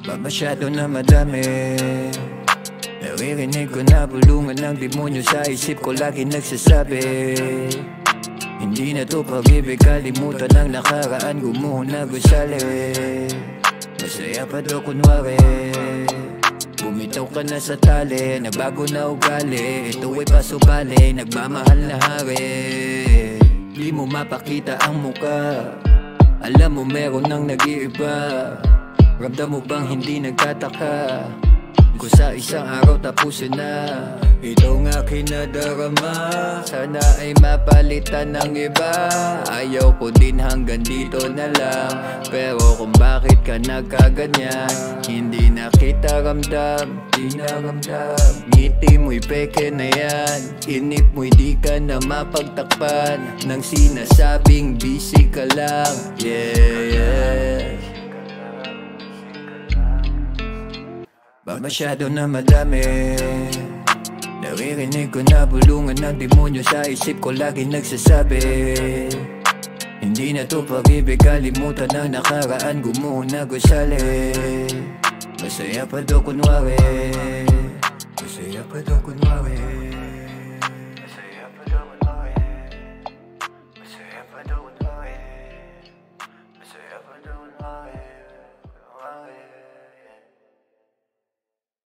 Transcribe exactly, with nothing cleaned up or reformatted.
Ba masyado na madami? Naririnig ko na bulungan ng demonyo sa isip ko, lagi nagsasabi hindi na to pag-ibig, kalimutan ng nakaraan, gumuho na gusali. Masaya pa daw kunwari, bumitaw ka na sa tali, nabago na ugali, ito ay pasubali, nagmamahal na hari. Di mo mapakita ang muka, alam mo meron nang nag-iiba. Ramdam mo bang hindi nagtataka kung sa isang araw tapusin na itong aking nadarama? Sana ay mapalitan ng iba, ayaw ko din hanggang dito na lang. Pero kung bakit ka nagkaganyan, hindi na kita ramdam, di na ramdam. Ngiti mo'y peke na yan, inip mo'y di ka na mapagtakpan ng sinasabing busy ka lang. Yeah, yeah. Ba masyado na madami? Naririnig ko na bulungan ng demonyo sa isip ko, lagi nagsasabi hindi na to pag-ibig, kalimutan ng nakaraan, gumuho na gusali. Masaya pa daw kunwari, masaya pa daw kunwari.